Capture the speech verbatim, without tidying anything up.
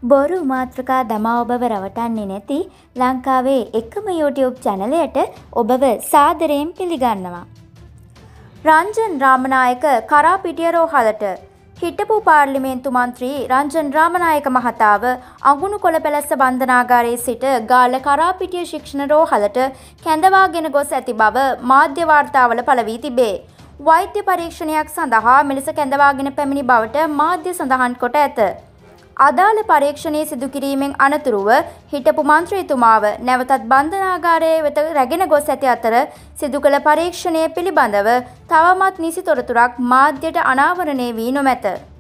බොරු මාතෘකා දමා ඔබව රවටන්නේ නැති ලංකාවේ එකම YouTube චැනලයට ඔබව සාදරයෙන් පිළිගන්නවා. රංජන් රාමනායක කරාපිටිය රෝහලට හිටපු පාර්ලිමේන්තු මන්ත්‍රී රංජන් රාමනායක මහතාව අඟුණුකොළ පැලැස්ස බන්ධනාගාරයේ සිට ගාල්ල කරාපිටිය ශික්ෂණ රෝහලට කැඳවාගෙන ගොස් ඇති බව මාධ්‍ය වාර්තාවල පළ වී තිබේ. වෛද්‍ය පරීක්ෂණයක් සඳහා මෙලෙස කැඳවාගෙන පැමිණි බවට මාධ්‍ය සඳහන් කොට ඇත. අදාළ පරීක්ෂණයේ සිදු කිරීමෙන් අනතුරුව හිටපු මන්ත්‍රීතුමාව නැවතත් බන්ධනාගාරයේ වෙත රැගෙන ගොස් ඇති අතර සිදු කළ පරීක්ෂණය පිළිබඳව තවමත් නිසි තොරතුරක් මාධ්‍යට අනාවරණය වී නොමැත.